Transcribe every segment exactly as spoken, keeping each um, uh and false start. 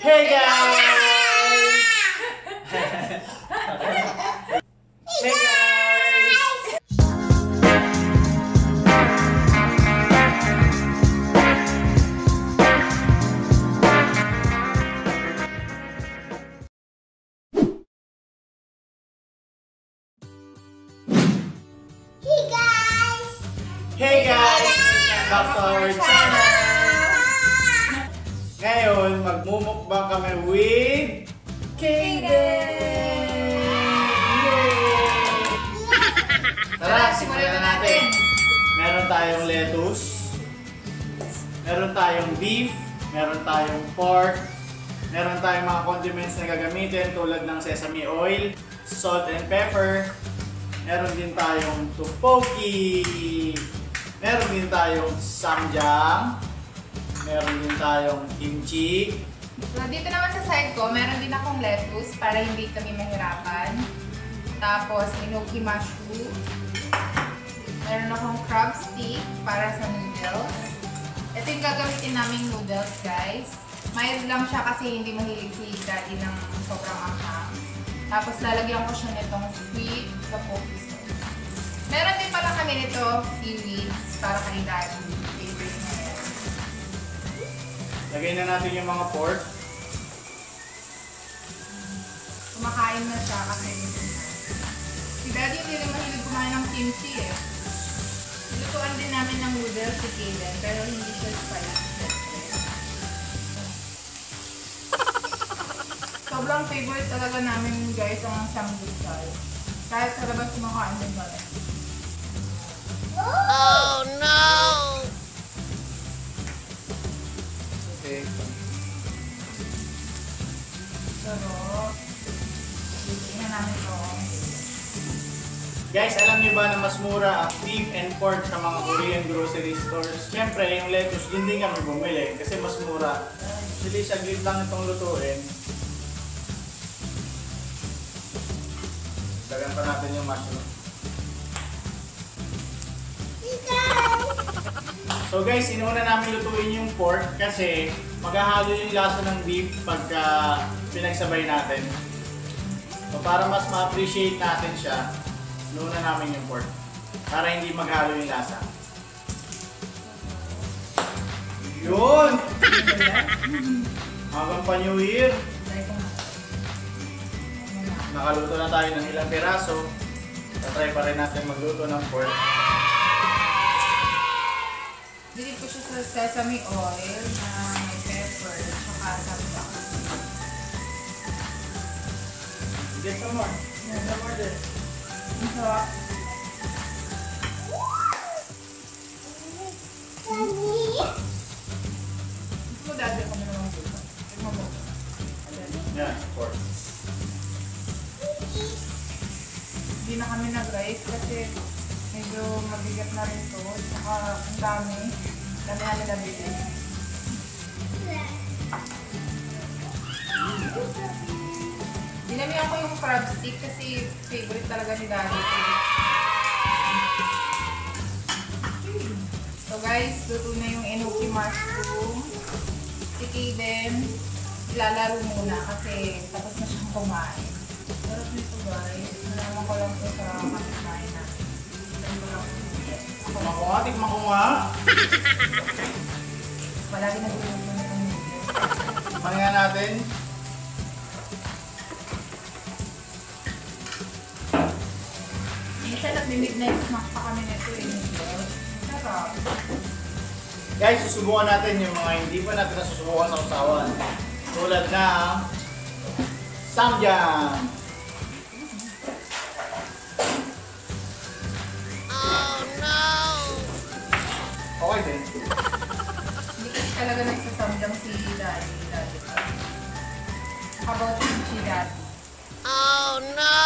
Hey guys! Hey guys! Hey guys! Back to our channel! Ngayon, magmumukbang kami with Kaden! Tara, simulan na natin! Meron tayong lettuce, meron tayong beef, meron tayong pork, meron tayong mga condiments na gagamitin tulad ng sesame oil, salt and pepper, meron din tayong tteokbokki, meron din tayong samjang, meron din tayong kimchi. So, dito naman sa side ko, meron din akong lettuce para hindi kami mahirapan. Tapos, enoki mushroom. Meron akong crab stick para sa noodles. Ito yung gagamitin naming noodles, guys. Mild lang siya kasi hindi mahilig si Daddy ng sobrang anghang. Tapos, lalagyan ko siya nitong sweet tteokbokki sauce. Meron din pala kami nito seaweeds para kay Daddy. Favorite niya yan. Lagay na natin yung mga pork. Kumakain na siya kasi si Daddy hindi rin mahilig kumain ng kimchi eh. Lutuan din namin ng noodles si Kaden pero hindi siya spicy. Sobrang favorite talaga namin guys ang samgyeopsal. Kahit sa labas kumakain din kami. Oh no! Okay. Pero, tingnan namin ito. Guys, alam niyo ba na mas mura ang beef and pork sa mga Korean grocery stores? Siyempre, yung lettuce, din din kami bumili kasi mas mura. Actually, saglit lang itong lutuin. Dagan pa natin yung mushroom. So guys, inuuna namin lutuin yung pork kasi maghahalo yung lasa ng beef pagka pinagsabay natin. So para mas ma-appreciate natin siya, inuuna namin yung pork para hindi maghalo yung lasa. Yun! Hanggang pa New Year! Nakaluto na tayo ng ilang piraso. Tatry pa rin natin magluto ng pork. Dilip ko siya sa sesame oil na may pepper at saka samjang. Get some more. Yeah, some more there. Ang sarap. Gusto mo dati kami naman dito. Tignan mo. Yeah, pork. Hindi na kami nag-rice kasi medyo mabigat na rin to. Saka ang dami. Dami namin nabili. Dinamihan ko yung crab stick kasi favorite talaga ni Daddy. So guys, luto na yung enoki mushroom. Si Kaden, ilalaro muna kasi tapos na siyang kumain. Sarap nito guys. Nalaman ko lang ito sa kapitbahay natin. Tikman ko nga, tikman ko nga. Palagi nag-uulog na ng video. Tikman nga natin. Minsan nag-midnight snack pa kami nito eh. Sarap. Guys, susubukan natin yung mga hindi pa natin nasusubukan sa usawan. Tulad ng samjang. Okay din. Hindi kasi talaga nagsasamjang si Daddy. Daddy pa. How about si Daddy? Oh no!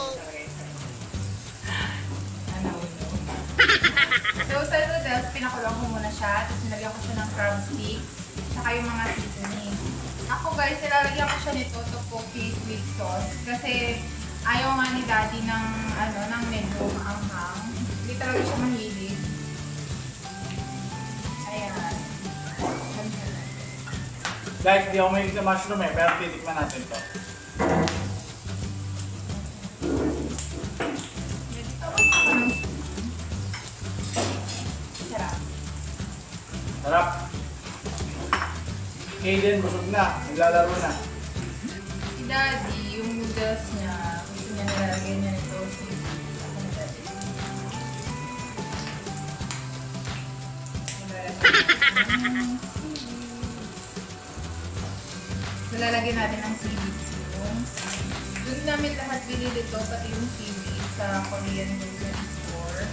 Ano ito? So sa noodles, pinakulang ko muna siya. Tapos nilagyan ko siya ng crab stick. Saka yung mga seasoning. Ako guys, nilalagyan ko siya nito tteokbokki sweet sauce. Kasi ayaw nga ni Daddy ng, ano, ng medyo maanghang. Hindi talaga siya mahilig. Ayan. Guys, di ako mahilig sa mushroom eh, pero titikman natin to. Sarap. Sarap. Kaden, busog na. Naglalaro na. Si Daddy, yung noodles niya, gusto niya nilalagay niya nito. So, lalagyan natin ng seaweeds yung doon namin lahat binili ito, pati yung seaweed sa Korean grocery store.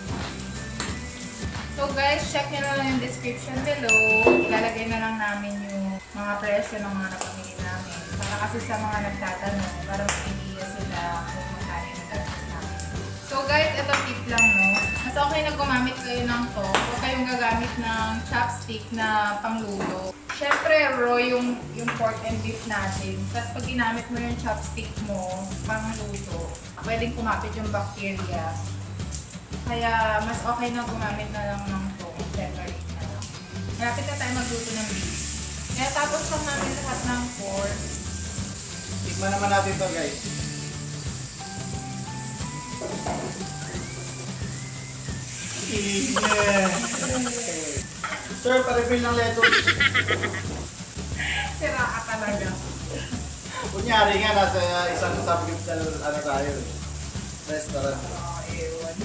So guys, check nyo na lang yung description below. Ilalagay na lang namin yung mga presyo ng mga napamili namin. Para kasi sa mga nagtatanong, para may idea sila kung magkano yung nag-gastos namin. So guys, ito tip lang, no? Mas okay na gumamit kayo ng to. Huwag kayong gagamit ng chopstick na pangluto. Siyempre, raw yung, yung pork and beef natin. Tapos pag ginamit mo yung chopstick mo, pangluto, pwedeng kumapit yung bacteria. Kaya, mas okay na gumamit na lang ng to. Separate na lang. Malapit na tayo magluto ng beef. Kaya tapos lang namin lahat ng pork. Tikman naman natin to, guys. Yeah. Sir, pa-refill ng lettuce. Sira ka talaga. Kunyari nga, nasa isang subgroup na ano tayo eh. Restaurant. Oo, ewan.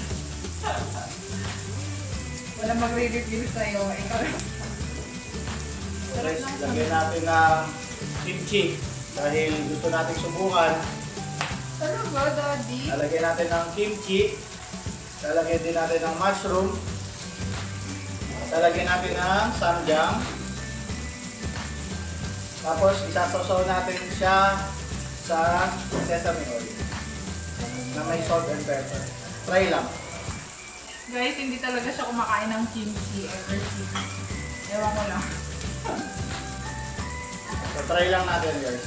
Wala magre-review sa'yo. Ikaw rin. Guys, lagyan natin ng kimchi. Dahil gusto natin subukan. Talaga, Daddy? Lalagyan natin ng kimchi. Lalagyan din natin ng mushroom. Lalagyan natin ng samjang. Tapos isasaw natin siya sa sesame oil na may salt and pepper. Try lang. Guys, hindi talaga siya kumakain ng kimchi ever since. Ewan ko lang. So try lang natin, guys.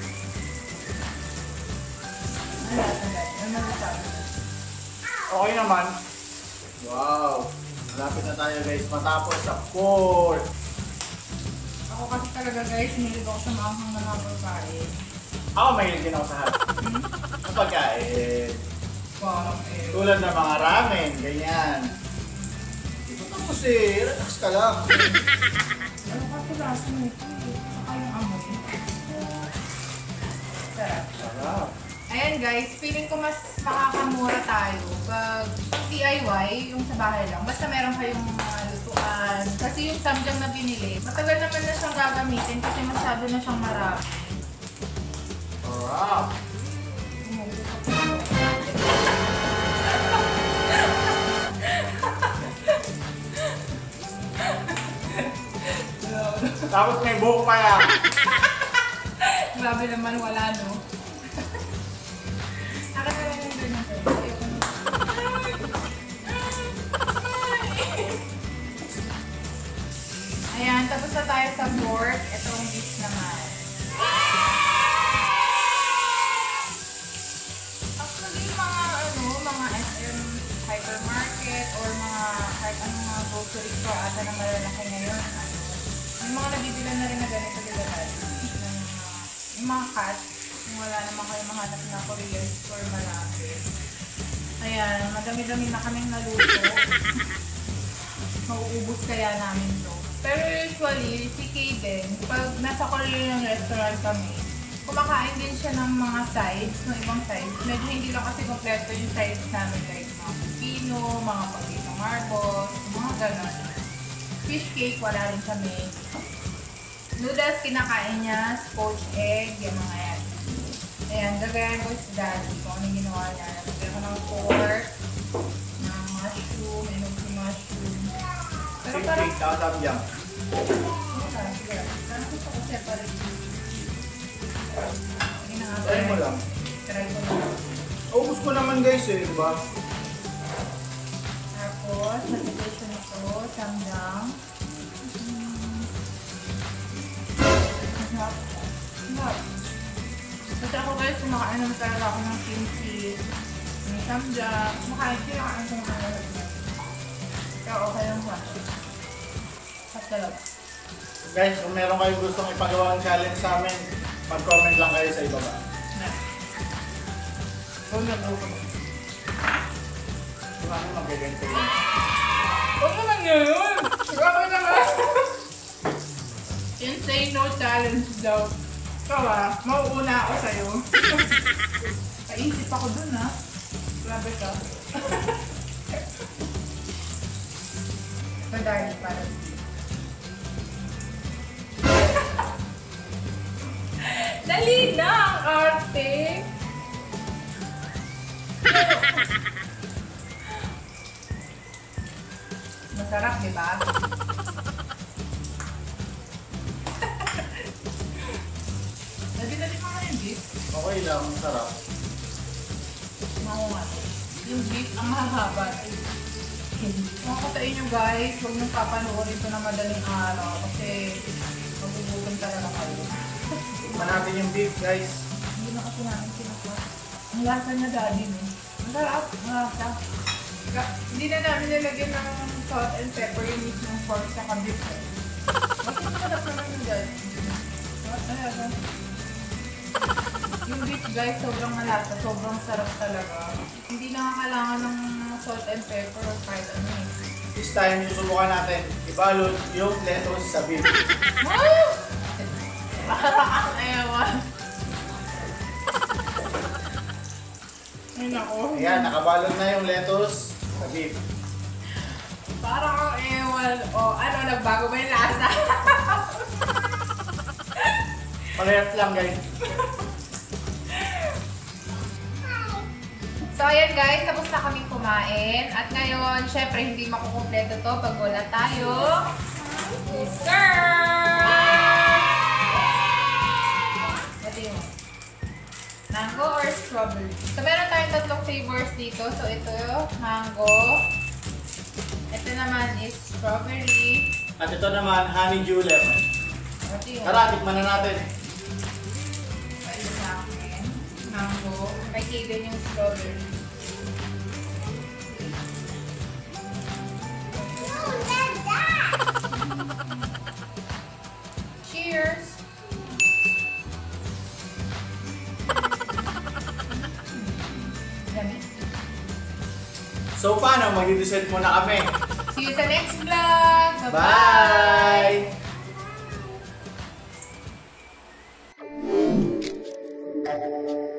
Ano natin, guys? Ano masasabi? Okay naman. Wow! Malapit na tayo, guys. Matapos sa pork. Ako kasi talaga, guys, hindi ako sa maanghang na mga pagkain. Ako mahilig din ako sa hot. Sa pagkain. Wow, eh. Tulad ng mga ramen, ganyan. Ito tapos eh. Relax ka lang. Ano kasi lasa nito eh? Saka yung amoy. Sarap. Sarap. Ayan guys, feeling ko mas makakamura tayo pag D I Y, yung sa bahay lang. Basta meron kayong mga lutuan. Kasi yung samjang na binili, matagal naman na siyang gagamitin kasi masyado na siyang marami. Sarap. Tapos may buhok pa yan. Grabe naman, wala no? Akin na lang yung ganyan. Ayoko na. Ayan, tapos na tayo sa pork. Itong beef naman. Actually, mga ano, mga S M hypermarket or mga kahit anong mga grocery store ata na malalaki ngayon. Ano, may mga nabibilan na rin na ganito dilihan. Yung mga cut, kung wala naman kayo mahanap na Korean store malaki. Ayan, madami-dami na kaming naluto. Mauubos kaya namin to. Pero usually, si Kaden, pag nasa Korean restaurant kami, kumakain din siya ng mga sides, ng ibang sides. Medyo hindi lang kasi kompleto yung sides namin, like mga pipino, mga pagkito marbles, mga ganon. Fish cake, wala rin kami. Noodles, kinakain niya, poached egg, yung mga yan. Ayan, gagayan ko si Daddy kung anong ginawa niya. Nagpapagay ko ng pork, ng mushroom, inog si mushroom. Pero parang... Kimchi, saka samjang. Parang gusto ko separate. Sige na nga. Try mo lang. Try ko lang. Ubus ko naman guys eh, diba? Tapos, nagpapagay siya nito, samjang. Sarap. Sarap. Kasi ako guys, kumakain naman talaga ako ng kimchi, ng samjang. Kumakain, kinakain ko naman talaga. Kaya okay lang siya. Sarap talaga. Guys, kung meron kayong gustong ipagawa ng challenge sa amin, mag-comment lang kayo sa ibaba. Huwag na daw ko. Kung ano mag-ganito lang. Huwag naman yun! Grabe naman! Yung say no challenge daw. Ikaw ah, mauuna ako sa'yo. Paisip ako dun ah. Grabe ka. Madali para dali na ang arte! Masarap, di ba? Dali-dali mo nga yung beef. Okay lang, sarap. Ako nga. Yung beef, ang mahaba. Makakatain nyo guys, huwag nyo papanoorin ito na madaling araw kasi magugutom talaga kayo. Tikman natin yung beef, guys. Hindi na kasi namin sinukuha. Ang lasa niya daddy, no? Ang sarap. Ang lasa. Ka- Hindi na namin nilagyan ng salt and pepper yung mismong pork sa beef. Bakit masarap naman yung daddy? Ay, ano? Yung beef guys, sobrang malasa. Sobrang sarap talaga. Hindi na kailangan ng salt and pepper or kahit ano eh. This time, susubukan natin ibalot yung lettuce sa beef. Wow! Parang ang ewan. Ay nako. Ayan, nakabalot na yung lettuce sa beef. Parang ang ewan. O ano, nagbago ba yung lasa? Parehas lang, guys. So ayan guys, tapos na kaming kumain. At ngayon, syempre hindi makukumpleto to pag wala tayo. Dessert! What yun? Mango or strawberry? So meron tayong tatlong flavors dito. So ito, mango. Ito naman is strawberry. At ito naman, honeydew lemon. What yun? Tara, tikman na natin. Ito sa akin. Mango. Kay Kaden yung strawberry. Cheers! Dami. So, paano? Mag-dessert muna kami. See you sa next vlog! Bye! Bye-bye!